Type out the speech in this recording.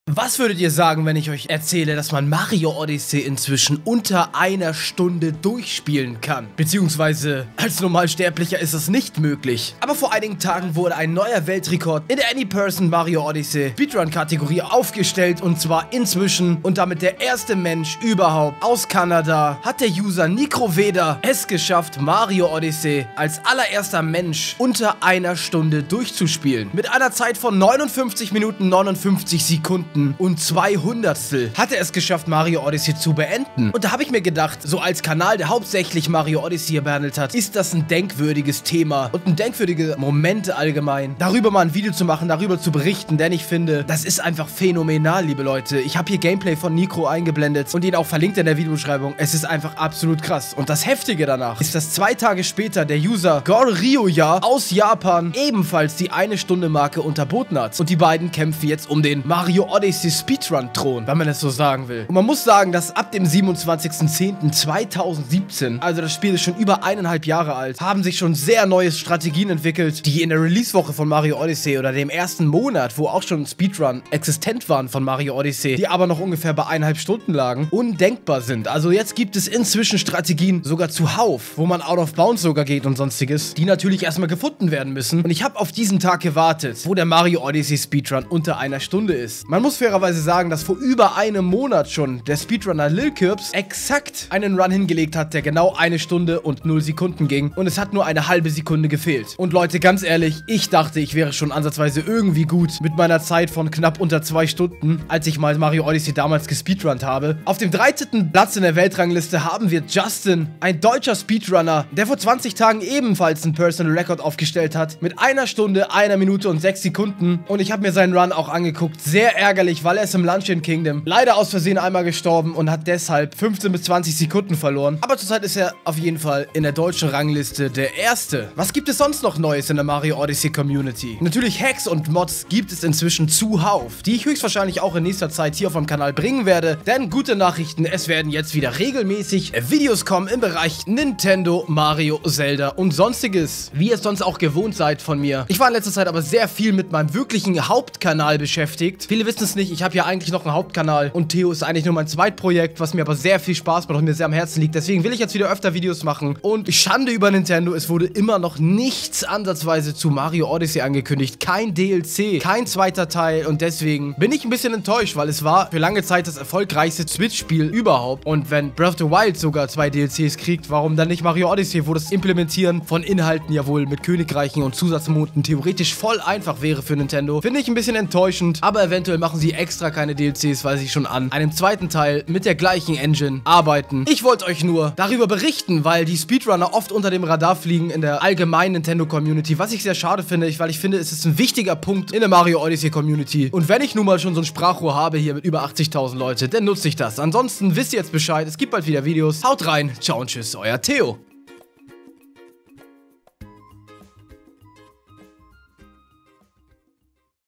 Was würdet ihr sagen, wenn ich euch erzähle, dass man Mario Odyssey inzwischen unter einer Stunde durchspielen kann? Beziehungsweise, als Normalsterblicher ist das nicht möglich. Aber vor einigen Tagen wurde ein neuer Weltrekord in der Any-Person Mario Odyssey Speedrun-Kategorie aufgestellt. Und zwar inzwischen und damit der erste Mensch überhaupt aus Kanada hat der User Nicroveda es geschafft, Mario Odyssey als allererster Mensch unter einer Stunde durchzuspielen. Mit einer Zeit von 59 Minuten 59 Sekunden und 200 hat er es geschafft, Mario Odyssey zu beenden. Und da habe ich mir gedacht, so als Kanal, der hauptsächlich Mario Odyssey behandelt hat, ist das ein denkwürdiges Thema und ein denkwürdige Momente allgemein, darüber mal ein Video zu machen, darüber zu berichten, denn ich finde, das ist einfach phänomenal, liebe Leute. Ich habe hier Gameplay von Nicro eingeblendet und ihn auch verlinkt in der Videobeschreibung. Es ist einfach absolut krass. Und das Heftige danach ist, dass 2 Tage später der User Gorryoya aus Japan ebenfalls die 1-Stunde-Marke unterboten hat. Und die beiden kämpfen jetzt um den Mario Odyssey Speedrun-Thron, wenn man es so sagen will. Und man muss sagen, dass ab dem 27.10.2017, also das Spiel ist schon über 1,5 Jahre alt, haben sich schon sehr neue Strategien entwickelt, die in der Release-Woche von Mario Odyssey oder dem ersten Monat, wo auch schon Speedrun existent waren von Mario Odyssey, die aber noch ungefähr bei 1,5 Stunden lagen, undenkbar sind. Also jetzt gibt es inzwischen Strategien sogar zuhauf, wo man out of bounds sogar geht und sonstiges, die natürlich erstmal gefunden werden müssen. Und ich habe auf diesen Tag gewartet, wo der Mario Odyssey Speedrun unter 1 Stunde ist. Man muss fairerweise sagen, dass vor über einem Monat schon der Speedrunner Lilkirps exakt einen Run hingelegt hat, der genau 1 Stunde und 0 Sekunden ging. Und es hat nur eine halbe Sekunde gefehlt. Und Leute, ganz ehrlich, ich dachte, ich wäre schon ansatzweise irgendwie gut mit meiner Zeit von knapp unter 2 Stunden, als ich mal Mario Odyssey damals gespeedrunnt habe. Auf dem 13. Platz in der Weltrangliste haben wir Justin, ein deutscher Speedrunner, der vor 20 Tagen ebenfalls einen Personal Record aufgestellt hat, mit 1 Stunde, 1 Minute und 6 Sekunden. Und ich habe mir seinen Run auch angeguckt. Sehr ärgerlich, weil er ist im Luncheon Kingdom leider aus Versehen einmal gestorben und hat deshalb 15 bis 20 Sekunden verloren. Aber zurzeit ist er auf jeden Fall in der deutschen Rangliste der Erste. Was gibt es sonst noch Neues in der Mario Odyssey Community? Natürlich Hacks und Mods gibt es inzwischen zuhauf, die ich höchstwahrscheinlich auch in nächster Zeit hier auf dem Kanal bringen werde. Denn gute Nachrichten, es werden jetzt wieder regelmäßig Videos kommen im Bereich Nintendo, Mario, Zelda und sonstiges. Wie ihr es sonst auch gewohnt seid von mir. Ich war in letzter Zeit aber sehr viel mit meinem wirklichen Hauptkanal beschäftigt. Viele wissen es nicht, ich habe ja eigentlich noch einen Hauptkanal und Theo ist eigentlich nur mein Zweitprojekt, was mir aber sehr viel Spaß macht und mir sehr am Herzen liegt. Deswegen will ich jetzt wieder öfter Videos machen. Und Schande über Nintendo, es wurde immer noch nichts ansatzweise zu Mario Odyssey angekündigt. Kein DLC, kein zweiter Teil und deswegen bin ich ein bisschen enttäuscht, weil es war für lange Zeit das erfolgreichste Switch-Spiel überhaupt. Und wenn Breath of the Wild sogar 2 DLCs kriegt, warum dann nicht Mario Odyssey, wo das Implementieren von Inhalten ja wohl mit Königreichen und Zusatzmoden theoretisch voll einfach wäre für Nintendo. Finde ich ein bisschen enttäuschend, aber eventuell machen sie extra keine DLCs, weil sie schon an einem zweiten Teil mit der gleichen Engine arbeiten. Ich wollte euch nur darüber berichten, weil die Speedrunner oft unter dem Radar fliegen in der allgemeinen Nintendo-Community, was ich sehr schade finde, weil ich finde, es ist ein wichtiger Punkt in der Mario Odyssey-Community. Und wenn ich nun mal schon so ein Sprachrohr habe hier mit über 80.000 Leute, dann nutze ich das. Ansonsten wisst ihr jetzt Bescheid, es gibt bald wieder Videos. Haut rein, ciao und tschüss, euer Theo.